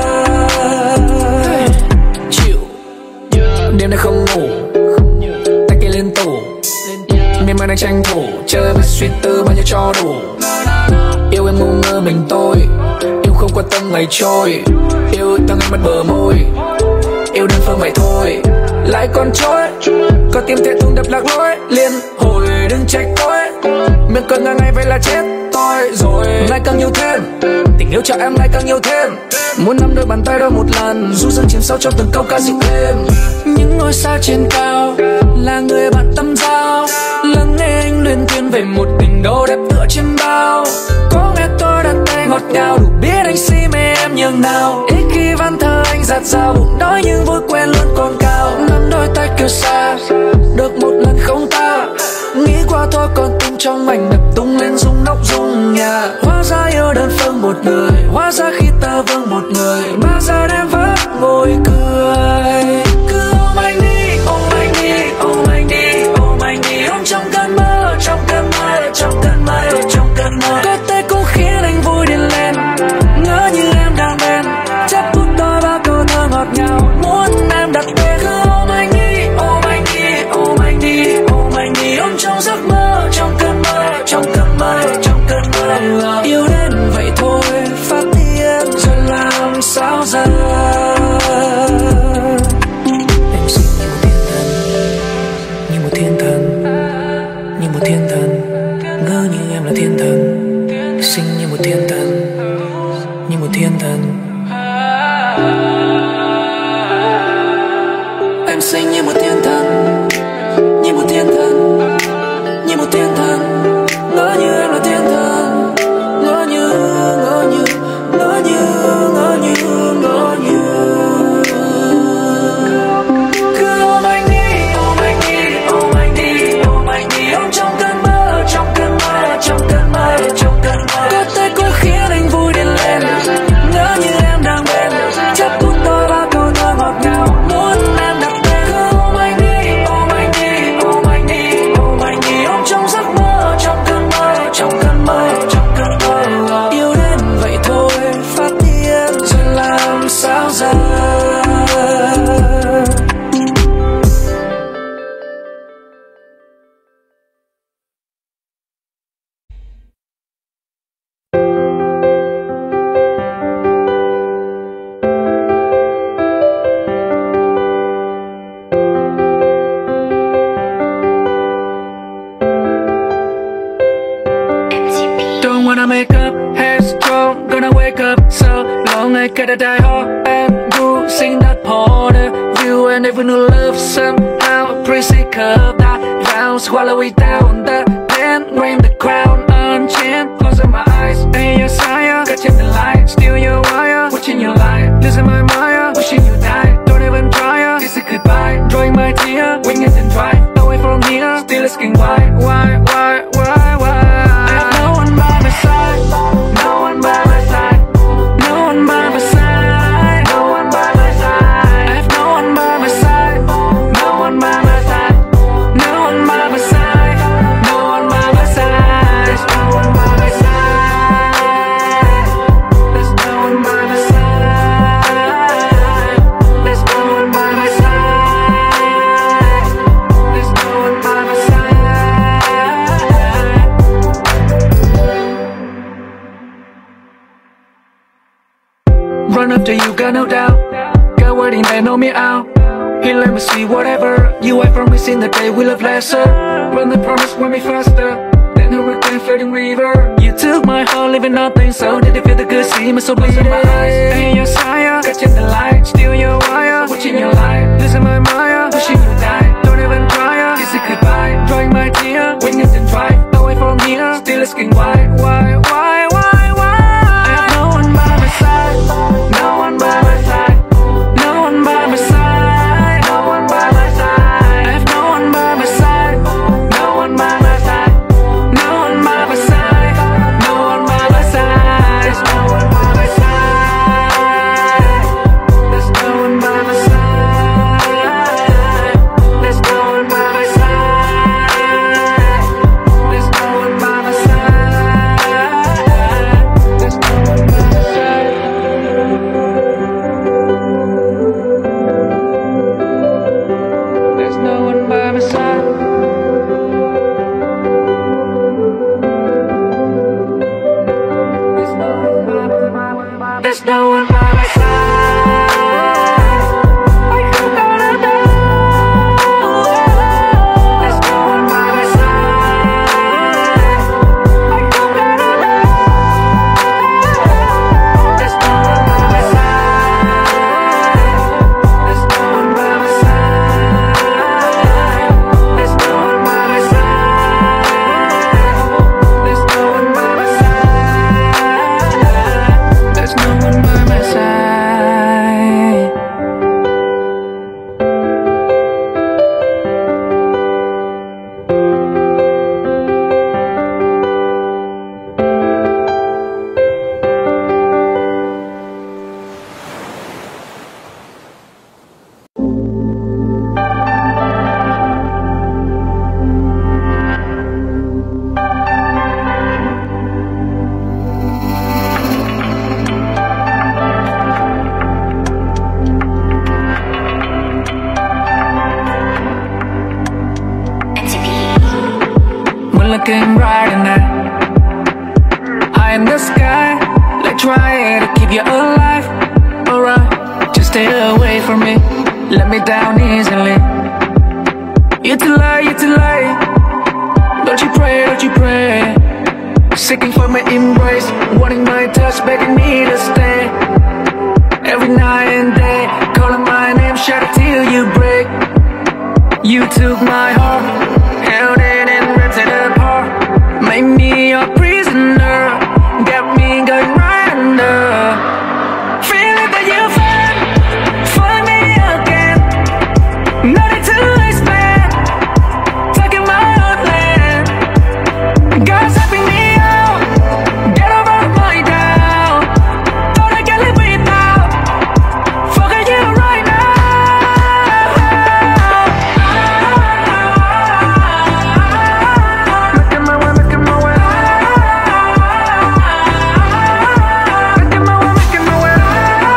Chịu đêm nay không ngủ, tay kia lên tủ, miên man đang tranh thủ, chơi với suy tư bao nhiêu cho đủ. Yêu em ngu ngơ mình tôi, yêu không quan tâm ngày trôi, yêu tăng anh mất bờ môi. Yêu đơn phương vậy thôi, lại còn trôi, có tim thế thùng đập lạc lối. Liên hồi đừng trách tôi, miệng cười ngang ngày vậy là chết tôi rồi. Ngày càng nhiều thêm, tình yêu cho em ngày càng nhiều thêm. Muốn nắm đôi bàn tay đôi một lần, du dương chìm sâu trong từng câu ca dịu êm. Những ngôi sao trên cao là người bạn tâm giao, lắng nghe anh luyên thuyên về một tình đâu đẹp tựa chim bao. Có nghe tôi đặt tay ngọt ngào, đủ biết anh si mê em nhường nào. Ít khi văn thơ anh giạt dao, bụng đói nhưng vui quên luôn còn cao. Nắm đôi tay kêu xa, được một lần không ta. Nghĩ qua thôi còn tim trong anh đập tung lên rung nóc rung nhà. Hóa ra yêu đơn phương một người, hóa ra khi tơ vương một người, mà giờ đêm vắt ngồi cười. Cứ ôm anh đi, ôm anh đi, ôm anh đi, ôm anh đi, ôm trong cơn mơ, trong cơn mơ, trong cơn mơ, trong cơn mơ. Có thể cũng khiến anh vui điên lên, ngỡ như em đang bên, chép bút đôi ba câu thơ ngọt ngào, muốn em đặt tên. Cứ ôm anh đi, ôm anh đi, ôm anh đi, ôm anh đi, ôm trong giấc mơ, trong cơn mơ, trong cơn mơ, trong cơn mơ. Yêu đến vậy thôi, phát điên rồi làm sao ra. Em xinh như một thiên thần, như một thiên thần, như một thiên thần, ngỡ như em là thiên thần. Xinh như một thiên thần, như một thiên thần. Em xinh như một thiên thần, như một thiên thần, như một thiên thần, ngỡ như em là thiên thần. Ngỡ như, ngỡ như, ngỡ như, ngỡ như, ngỡ như. Cứ ôm anh đi, ôm anh đi, ôm anh đi, ôm anh đi, ôm trong cơn mơ, trong cơn mơ, trong cơn mơ, trong cơn mơ. Có thể cũng khiến anh vui điên lên, ngỡ như em đang bên, chép bút đôi ba câu thơ ngọt ngào, muốn em đặt tên. Cứ ôm anh đi, ôm anh đi, ôm anh đi, ôm anh đi, ôm trong giấc mơ, trong cơn mơ, trong cơn mơ, trong cơn mơ. Yêu đến vậy thôi, phát điên rồi làm sao ra. Don't wanna make up, headstrong, gonna wake up so long I gotta die hard and go sing that part of you. And even who love somehow appreciate curve that round, swallow it down the pen, reign the crown unchained, closing my eyes and your sire, catching the light, steal your wire, watching your light, losing my mind, wishing you died, don't even try, kiss it goodbye, drawing my tear, wing it and drive away from here, still asking why, why, why, why, why. I have no one by my side, no one by my side, no one by my side, no one by my side. I have no one got no doubt. Got waiting, they know me out. Here, let me see whatever you I promise in the day we love lesser. When the promise went me faster than a hurricane fading river. You took my heart, leaving nothing. So did you feel the good, see me so bleeding my eyes. Ain't your sire, catching the light, steal your wire, watching your light, losing my Maya, wishing you die. Don't even try, kiss it goodbye, drying my tear, witness and drive away from here. Still asking why, why, why, why, why? I have no one by my side, no one by my side, no one by my side, no one by my side. I have no one by my side, no one by my side, no one by my side, no one by my side. There's no one by my side. There's no one by my side. There's no one by my side. There's no one by my side. There's no one by my side. There's no one by my side. There's no one by my side. Like who gonna know? There's no one by my side. Like who gonna know? There's no one by my side. There's no one by my side. There's no one by my side. There's no one by my side. There's no one by my side. We're looking bright in there, high in the sky. Like try to keep you alive. Alright, just stay away from me. Let me down easily. You too late, you too late. Don't you pray, don't you pray. Seeking for my embrace, wanting my touch, begging me to stay. Every night and day, calling my name, shout it till you break. You took my heart, held it and ripped it apart. Made me your prisoner, got me going right under. Feeling that you found, find me again. Nothing to expect, taking my heartland. God's helping me out, get over my doubt. Thought I could live without, forget you right now. Making my way, making my way. Making my way, making my way.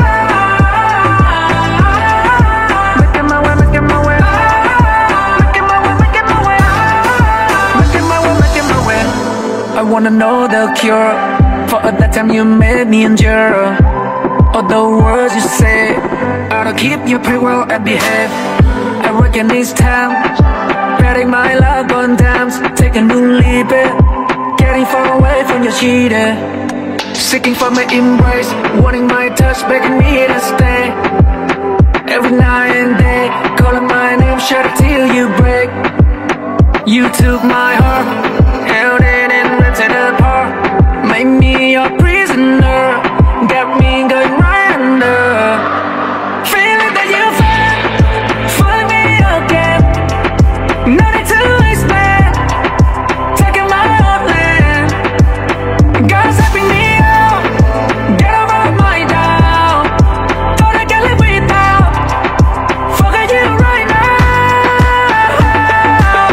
Making my way, making my way. Making my way, making my way. Making my way, making my way. I wanna know the cure for all that time you made me endure. All the words you say, I'll keep you pretty well and behave. I reckon it's time, betting my luck on times, taking a new leap, eh? Getting far away from your cheating. Seeking for my embrace, wanting my touch, begging me to stay. Every night and day, calling my name, shout it till you break. You took my heart, held it and ripped it apart. Made me your prisoner, got me going right under. Feeling that you found, find me again. Nothing to expect, taking my heartland. God's helping me out, get over my doubt. Thought I could live without, forget you right now.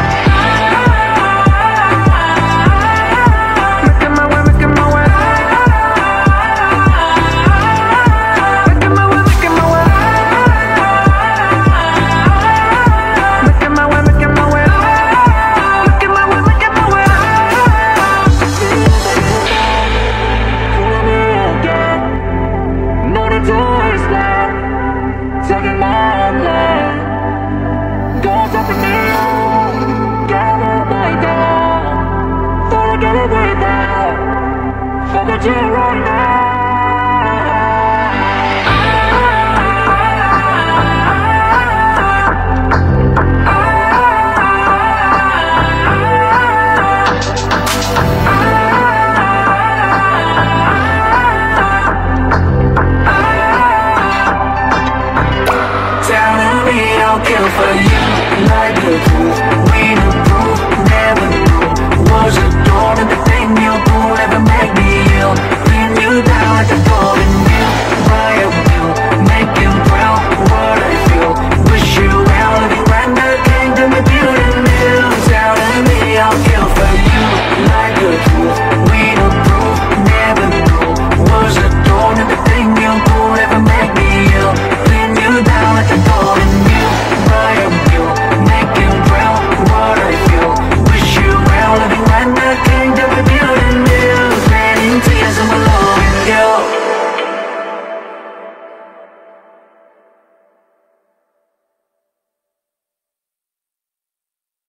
Making my way, making my way. chia rồi này. Telling me I'll kill for you.